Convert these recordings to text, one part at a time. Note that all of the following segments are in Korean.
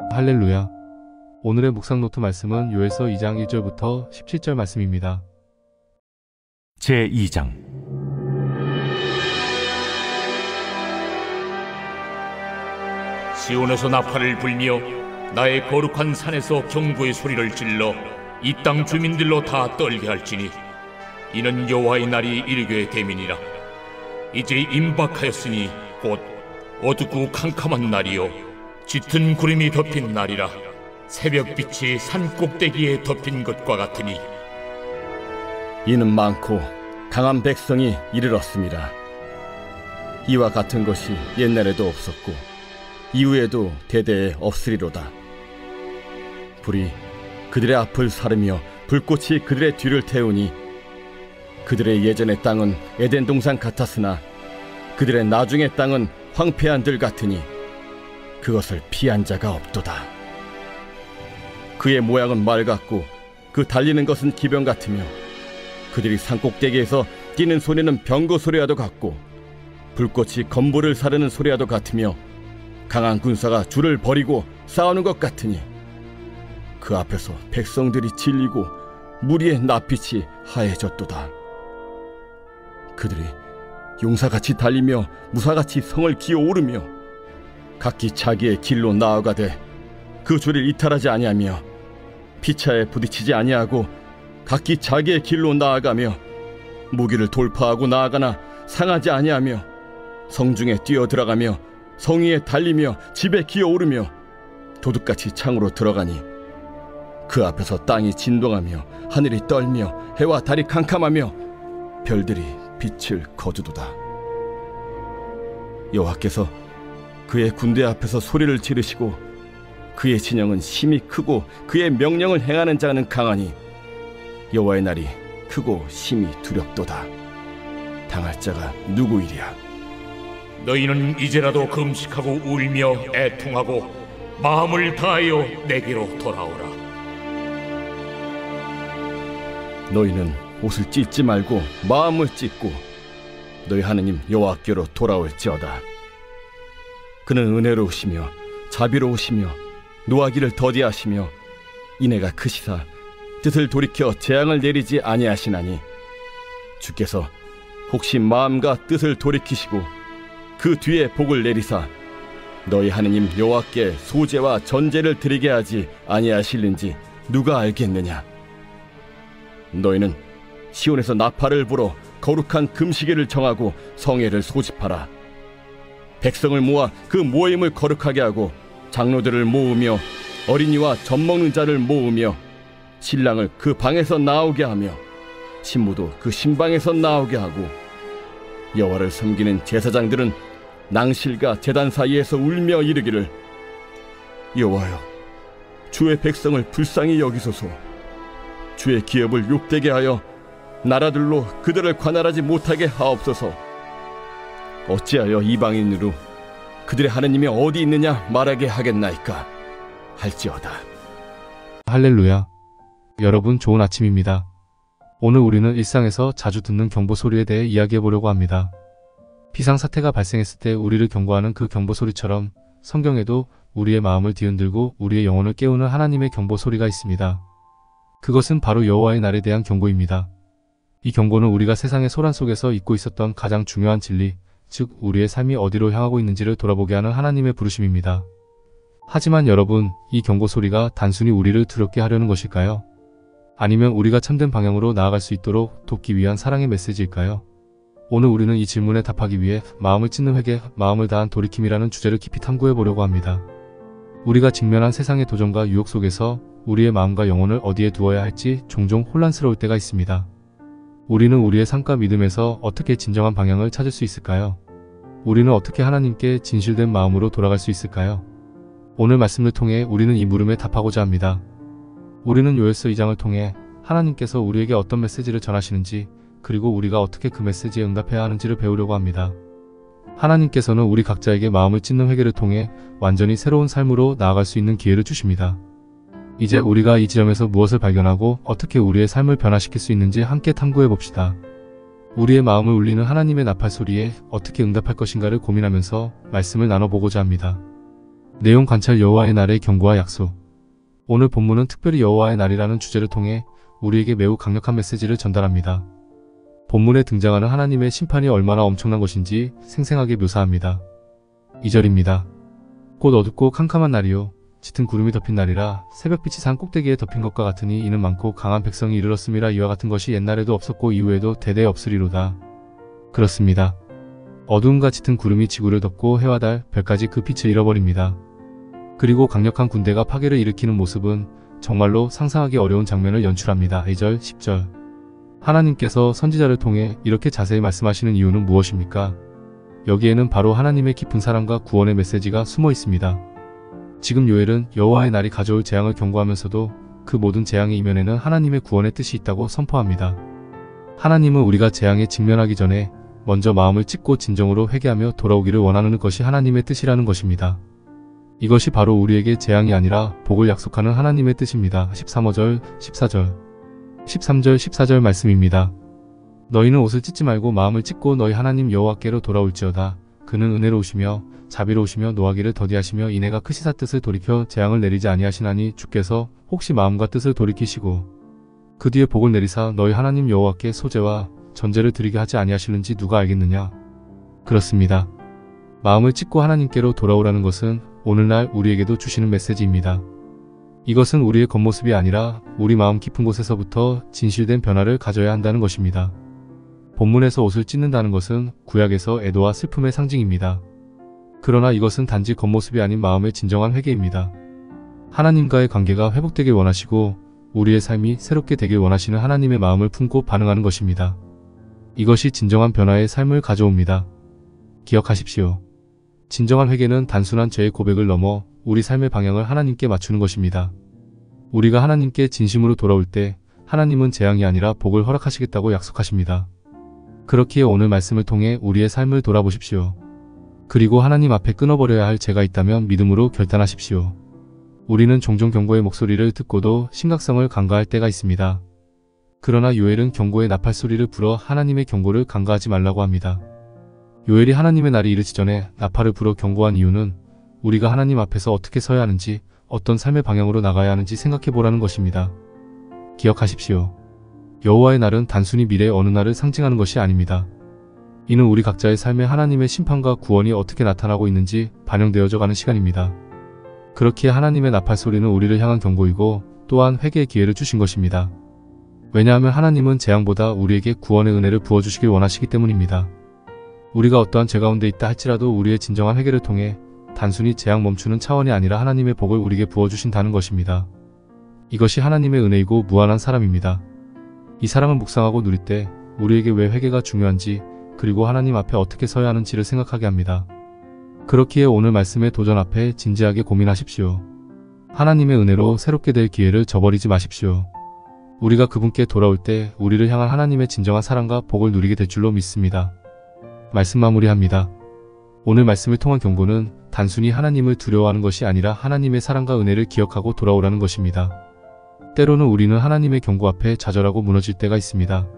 할렐루야. 오늘의 묵상 노트 말씀은 요엘서 2장 1절부터 17절 말씀입니다. 제2장. 시온에서 나팔을 불며 나의 거룩한 산에서 경고의 소리를 질러 이 땅 주민들로 다 떨게 할지니 이는 여호와의 날이 이르게 됨이니라. 이제 임박하였으니 곧 어둡고 캄캄한 날이요 짙은 구름이 덮인 날이라. 새벽빛이 산 꼭대기에 덮인 것과 같으니 이는 많고 강한 백성이 이르렀습니다. 이와 같은 것이 옛날에도 없었고 이후에도 대대에 없으리로다. 불이 그들의 앞을 사르며 불꽃이 그들의 뒤를 태우니 그들의 예전의 땅은 에덴 동산 같았으나 그들의 나중의 땅은 황폐한 들 같으니 그것을 피한 자가 없도다. 그의 모양은 말 같고 그 달리는 것은 기병 같으며 그들이 산꼭대기에서 뛰는 소리는 병거 소리와도 같고 불꽃이 건물을 사르는 소리와도 같으며 강한 군사가 줄을 버리고 싸우는 것 같으니 그 앞에서 백성들이 질리고 무리의 낯빛이 하얘졌도다. 그들이 용사같이 달리며 무사같이 성을 기어오르며 각기 자기의 길로 나아가되 그 줄을 이탈하지 아니하며 피차에 부딪히지 아니하고 각기 자기의 길로 나아가며 무기를 돌파하고 나아가나 상하지 아니하며 성중에 뛰어들어가며 성 위에 달리며 집에 기어오르며 도둑같이 창으로 들어가니 그 앞에서 땅이 진동하며 하늘이 떨며 해와 달이 캄캄하며 별들이 빛을 거두도다. 여호와께서 그의 군대 앞에서 소리를 지르시고 그의 진영은 심히 크고 그의 명령을 행하는 자는 강하니 여호와의 날이 크고 심히 두렵도다. 당할 자가 누구이랴? 너희는 이제라도 금식하고 울며 애통하고 마음을 다하여 내게로 돌아오라. 너희는 옷을 찢지 말고 마음을 찢고 너희 하느님 여호와께로 돌아올지어다. 그는 은혜로우시며 자비로우시며 노하기를 더디하시며 인애가 크시사 뜻을 돌이켜 재앙을 내리지 아니하시나니 주께서 혹시 마음과 뜻을 돌이키시고 그 뒤에 복을 내리사 너희 하느님 여호와께 소제와 전제를 드리게 하지 아니하실는지 누가 알겠느냐? 너희는 시온에서 나팔을 불어 거룩한 금시계를 정하고 성회를 소집하라. 백성을 모아 그 모임을 거룩하게 하고 장로들을 모으며 어린이와 젖먹는 자를 모으며 신랑을 그 방에서 나오게 하며 신부도 그 신방에서 나오게 하고 여호와를 섬기는 제사장들은 낭실과 제단 사이에서 울며 이르기를 여호와여 주의 백성을 불쌍히 여기소서. 주의 기업을 욕되게 하여 나라들로 그들을 관할하지 못하게 하옵소서. 어찌하여 이방인으로 그들의 하느님이 어디 있느냐 말하게 하겠나이까 할지어다. 할렐루야. 여러분 좋은 아침입니다. 오늘 우리는 일상에서 자주 듣는 경보 소리에 대해 이야기해 보려고 합니다. 비상사태가 발생했을 때 우리를 경고하는 그 경보 소리처럼 성경에도 우리의 마음을 뒤흔들고 우리의 영혼을 깨우는 하나님의 경보 소리가 있습니다. 그것은 바로 여호와의 날에 대한 경고입니다. 이 경고는 우리가 세상의 소란 속에서 잊고 있었던 가장 중요한 진리, 즉 우리의 삶이 어디로 향하고 있는지를 돌아보게 하는 하나님의 부르심입니다. 하지만 여러분, 이 경고 소리가 단순히 우리를 두렵게 하려는 것일까요? 아니면 우리가 참된 방향으로 나아갈 수 있도록 돕기 위한 사랑의 메시지일까요? 오늘 우리는 이 질문에 답하기 위해 마음을 찢는 회개, 마음을 다한 돌이킴이라는 주제를 깊이 탐구해 보려고 합니다. 우리가 직면한 세상의 도전과 유혹 속에서 우리의 마음과 영혼을 어디에 두어야 할지 종종 혼란스러울 때가 있습니다. 우리는 우리의 삶과 믿음에서 어떻게 진정한 방향을 찾을 수 있을까요? 우리는 어떻게 하나님께 진실된 마음으로 돌아갈 수 있을까요? 오늘 말씀을 통해 우리는 이 물음에 답하고자 합니다. 우리는 요엘서 2장을 통해 하나님께서 우리에게 어떤 메시지를 전하시는지, 그리고 우리가 어떻게 그 메시지에 응답해야 하는지를 배우려고 합니다. 하나님께서는 우리 각자에게 마음을 찢는 회개를 통해 완전히 새로운 삶으로 나아갈 수 있는 기회를 주십니다. 이제 우리가 이 지점에서 무엇을 발견하고 어떻게 우리의 삶을 변화시킬 수 있는지 함께 탐구해 봅시다. 우리의 마음을 울리는 하나님의 나팔 소리에 어떻게 응답할 것인가를 고민하면서 말씀을 나눠보고자 합니다. 내용 관찰 여호와의 날의 경고와 약속. 오늘 본문은 특별히 여호와의 날이라는 주제를 통해 우리에게 매우 강력한 메시지를 전달합니다. 본문에 등장하는 하나님의 심판이 얼마나 엄청난 것인지 생생하게 묘사합니다. 2절입니다. 곧 어둡고 캄캄한 날이요 짙은 구름이 덮인 날이라 새벽빛이 산 꼭대기에 덮인 것과 같으니 이는 많고 강한 백성이 이르렀음이라. 이와 같은 것이 옛날에도 없었고 이후에도 대대 없으리로다. 그렇습니다. 어두움과 짙은 구름이 지구를 덮고 해와 달, 별까지 그 빛을 잃어버립니다. 그리고 강력한 군대가 파괴를 일으키는 모습은 정말로 상상하기 어려운 장면을 연출합니다. 2절, 10절. 하나님께서 선지자를 통해 이렇게 자세히 말씀하시는 이유는 무엇입니까? 여기에는 바로 하나님의 깊은 사랑과 구원의 메시지가 숨어 있습니다. 지금 요엘은 여호와의 날이 가져올 재앙을 경고하면서도 그 모든 재앙의 이면에는 하나님의 구원의 뜻이 있다고 선포합니다. 하나님은 우리가 재앙에 직면하기 전에 먼저 마음을 찢고 진정으로 회개하며 돌아오기를 원하는 것이 하나님의 뜻이라는 것입니다. 이것이 바로 우리에게 재앙이 아니라 복을 약속하는 하나님의 뜻입니다. 13절, 14절, 13절, 14절 말씀입니다. 너희는 옷을 찢지 말고 마음을 찢고 너희 하나님 여호와께로 돌아올지어다. 그는 은혜로우시며 자비로우시며 노하기를 더디하시며 이내가 크시사 뜻을 돌이켜 재앙을 내리지 아니하시나니 주께서 혹시 마음과 뜻을 돌이키시고 그 뒤에 복을 내리사 너희 하나님 여호와께 소제와 전제를 드리게 하지 아니하시는지 누가 알겠느냐? 그렇습니다. 마음을 찢고 하나님께로 돌아오라는 것은 오늘날 우리에게도 주시는 메시지입니다. 이것은 우리의 겉모습이 아니라 우리 마음 깊은 곳에서부터 진실된 변화를 가져야 한다는 것입니다. 본문에서 옷을 찢는다는 것은 구약에서 애도와 슬픔의 상징입니다. 그러나 이것은 단지 겉모습이 아닌 마음의 진정한 회개입니다. 하나님과의 관계가 회복되길 원하시고 우리의 삶이 새롭게 되길 원하시는 하나님의 마음을 품고 반응하는 것입니다. 이것이 진정한 변화의 삶을 가져옵니다. 기억하십시오. 진정한 회개는 단순한 죄의 고백을 넘어 우리 삶의 방향을 하나님께 맞추는 것입니다. 우리가 하나님께 진심으로 돌아올 때 하나님은 재앙이 아니라 복을 허락하시겠다고 약속하십니다. 그렇기에 오늘 말씀을 통해 우리의 삶을 돌아보십시오. 그리고 하나님 앞에 끊어버려야 할 죄가 있다면 믿음으로 결단하십시오. 우리는 종종 경고의 목소리를 듣고도 심각성을 간과할 때가 있습니다. 그러나 요엘은 경고의 나팔 소리를 불어 하나님의 경고를 간과하지 말라고 합니다. 요엘이 하나님의 날이 이르기 전에 나팔을 불어 경고한 이유는 우리가 하나님 앞에서 어떻게 서야 하는지, 어떤 삶의 방향으로 나가야 하는지 생각해 보라는 것입니다. 기억하십시오. 여호와의 날은 단순히 미래의 어느 날을 상징하는 것이 아닙니다. 이는 우리 각자의 삶에 하나님의 심판과 구원이 어떻게 나타나고 있는지 반영되어져 가는 시간입니다. 그렇기에 하나님의 나팔 소리는 우리를 향한 경고이고 또한 회개의 기회를 주신 것입니다. 왜냐하면 하나님은 재앙보다 우리에게 구원의 은혜를 부어주시길 원하시기 때문입니다. 우리가 어떠한 죄 가운데 있다 할지라도 우리의 진정한 회개를 통해 단순히 재앙 멈추는 차원이 아니라 하나님의 복을 우리에게 부어주신다는 것입니다. 이것이 하나님의 은혜이고 무한한 사랑입니다. 이 사랑을 묵상하고 누릴 때 우리에게 왜 회개가 중요한지 그리고 하나님 앞에 어떻게 서야 하는지를 생각하게 합니다. 그렇기에 오늘 말씀의 도전 앞에 진지하게 고민하십시오. 하나님의 은혜로 새롭게 될 기회를 저버리지 마십시오. 우리가 그분께 돌아올 때 우리를 향한 하나님의 진정한 사랑과 복을 누리게 될 줄로 믿습니다. 말씀 마무리합니다. 오늘 말씀을 통한 경고는 단순히 하나님을 두려워하는 것이 아니라 하나님의 사랑과 은혜를 기억하고 돌아오라는 것입니다. 때로는 우리는 하나님의 경고 앞에 좌절하고 무너질 때가 있습니다.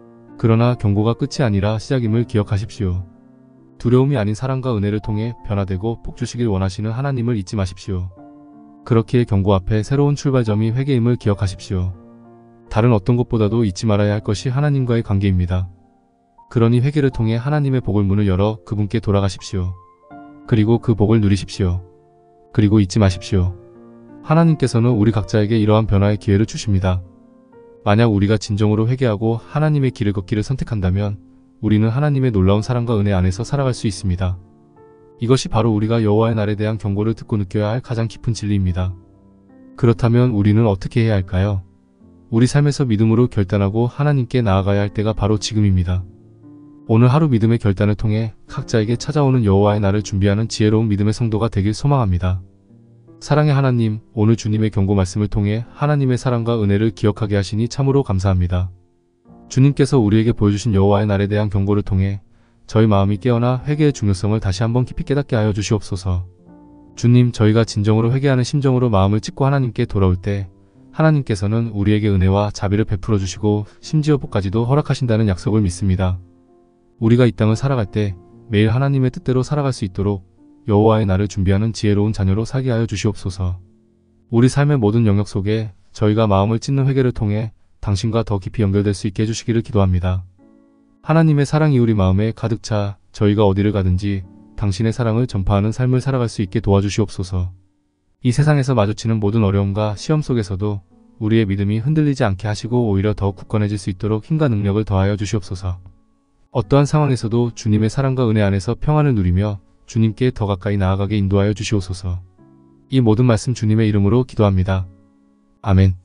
그러나 경고가 끝이 아니라 시작임을 기억하십시오. 두려움이 아닌 사랑과 은혜를 통해 변화되고 복 주시길 원하시는 하나님을 잊지 마십시오. 그렇기에 경고 앞에 새로운 출발점이 회개임을 기억하십시오. 다른 어떤 것보다도 잊지 말아야 할 것이 하나님과의 관계입니다. 그러니 회개를 통해 하나님의 복을 문을 열어 그분께 돌아가십시오. 그리고 그 복을 누리십시오. 그리고 잊지 마십시오. 하나님께서는 우리 각자에게 이러한 변화의 기회를 주십니다. 만약 우리가 진정으로 회개하고 하나님의 길을 걷기를 선택한다면 우리는 하나님의 놀라운 사랑과 은혜 안에서 살아갈 수 있습니다. 이것이 바로 우리가 여호와의 날에 대한 경고를 듣고 느껴야 할 가장 깊은 진리입니다. 그렇다면 우리는 어떻게 해야 할까요? 우리 삶에서 믿음으로 결단하고 하나님께 나아가야 할 때가 바로 지금입니다. 오늘 하루 믿음의 결단을 통해 각자에게 찾아오는 여호와의 날을 준비하는 지혜로운 믿음의 성도가 되길 소망합니다. 사랑의 하나님, 오늘 주님의 경고 말씀을 통해 하나님의 사랑과 은혜를 기억하게 하시니 참으로 감사합니다. 주님께서 우리에게 보여주신 여호와의 날에 대한 경고를 통해 저희 마음이 깨어나 회개의 중요성을 다시 한번 깊이 깨닫게 하여 주시옵소서. 주님, 저희가 진정으로 회개하는 심정으로 마음을 찢고 하나님께 돌아올 때 하나님께서는 우리에게 은혜와 자비를 베풀어 주시고 심지어 복까지도 허락하신다는 약속을 믿습니다. 우리가 이 땅을 살아갈 때 매일 하나님의 뜻대로 살아갈 수 있도록 여호와의 날을 준비하는 지혜로운 자녀로 살게 하여 주시옵소서. 우리 삶의 모든 영역 속에 저희가 마음을 찢는 회개를 통해 당신과 더 깊이 연결될 수 있게 해주시기를 기도합니다. 하나님의 사랑이 우리 마음에 가득 차 저희가 어디를 가든지 당신의 사랑을 전파하는 삶을 살아갈 수 있게 도와주시옵소서. 이 세상에서 마주치는 모든 어려움과 시험 속에서도 우리의 믿음이 흔들리지 않게 하시고 오히려 더 굳건해질 수 있도록 힘과 능력을 더하여 주시옵소서. 어떠한 상황에서도 주님의 사랑과 은혜 안에서 평안을 누리며 주님께 더 가까이 나아가게 인도하여 주시옵소서. 이 모든 말씀 주님의 이름으로 기도합니다. 아멘.